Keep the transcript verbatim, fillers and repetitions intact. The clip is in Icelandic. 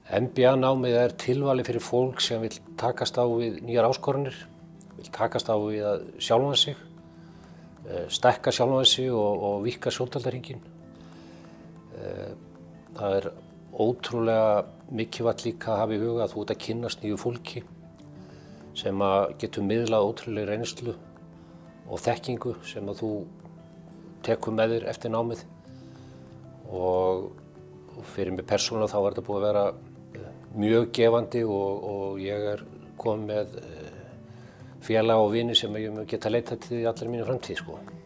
M B A-námið er tilvalið fyrir fólk sem vill takast á við nýjar áskoranir, vill takast á við að sjálfan sig, stækka sjálfan sig og, og víkka sjóndeildarhringinn. Það er ótrúlega mikilvægt líka að hafa í huga að þú ert að kynnast nýju fólki sem að getur miðlað ótrúlega reynslu og þekkingu sem að þú tekur með þér eftir námið. Og fyrir mig persónulega þá er þetta búið að vera mjög gefandi og, og ég er komið með félaga og vini sem ég mun geta leitað til í allri mínu framtíð, sko.